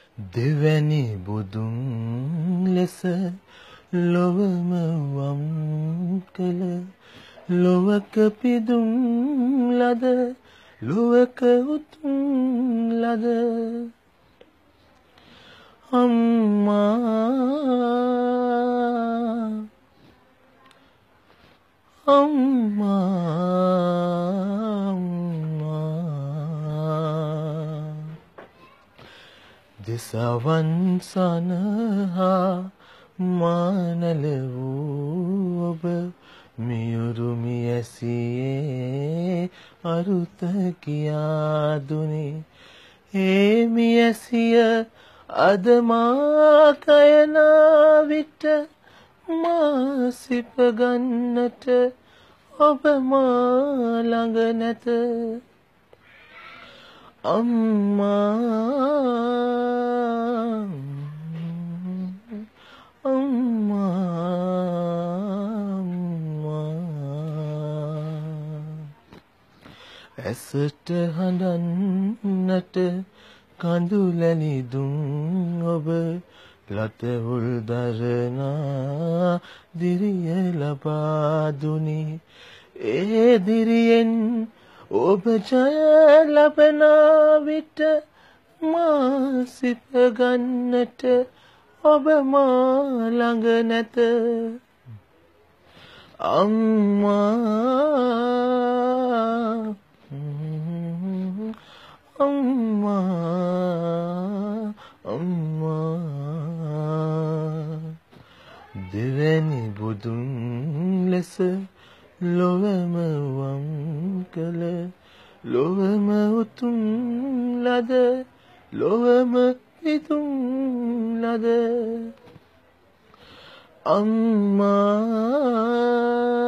දෙවැනි බුදුන් ලෙස ලොවම වම් කළ ලොවක පිදුම් ලද ලොවක උතුම් ලද අම්මා දෙසවන් සනහා මානල වූ ඔබ මියුරුමි ඇසියේ අරුත කියා දුනේ ඒ මියසිය අද මා කයනා විට මා සිප ගන්නට ඔබ මා ළඟ නැත අම්මා ඇසට හඬන්නට කඳුලැලි දුන් ඔබ ලතහුල් දරනා දිරිය ලබා දුනි ඒ දිරියෙන් ඔබ ජය ලබන විට මා සිප ගන්නට ඔබ මා ළඟ නැත අම්මා දෙවැනි බුදුන් ලෙස ලොවම වම් කළ ලොවම උතුම් ලද ලොවම පිදුම් ලද අම්මා